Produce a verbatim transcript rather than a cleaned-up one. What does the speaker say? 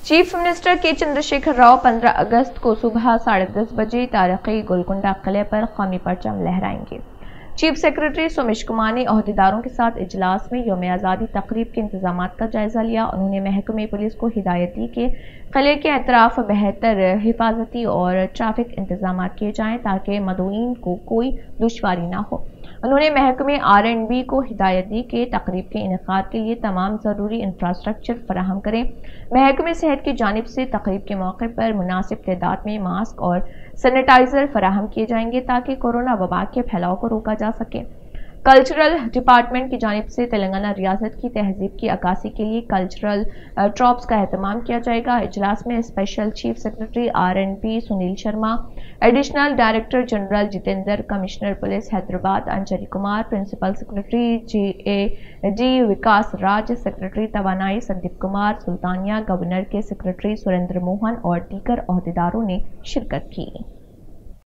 Chief minister के चंद्रशेखर राव पंद्रह अगस्त को सुबह साढ़े दस बजे तारीखी गोलकुंडा किले पर कौमी परचम लहराएंगे। चीफ सेक्रेटरी सोमेश कुमार ने अहदेदारों के साथ इजलास में यौम आज़ादी तकरीब के इंतजाम का जायजा लिया। उन्होंने महकमे पुलिस को हिदायत दी कि किले के अतराफ बेहतर हिफाजती और ट्रैफिक इंतजाम किए जाएं ताकि मदऊइन को कोई दुश्वारी ना हो। उन्होंने महकमे आर एंड बी को हिदायत दी कि तकरीब के इनेकाद के लिए तमाम ज़रूरी इंफ्रास्ट्रक्चर फराहम करें। महकमे सेहत की जानिब से तकरीब के मौके पर मुनासिब तादाद में मास्क और सैनिटाइजर फराहम किए जाएंगे ताकि कोरोना वबा के फैलाव को रोका जा सके। कल्चरल डिपार्टमेंट की जानिब से तेलंगाना रियासत की तहजीब की अक्कासी के लिए कल्चरल ट्रॉप्स का एहतमाम किया जाएगा। इजलास में special chief secretary R and B Sunil Sharma, additional director general Jitendra, commissioner police Hyderabad Anjali Kumar, principal secretary G A D Vikas Raj, secretary तवानाई संदीप कुमार सुल्तानिया, गवर्नर के सेक्रेटरी सुरेंद्र मोहन और दीगर अहदेदारों ने शिरकत की।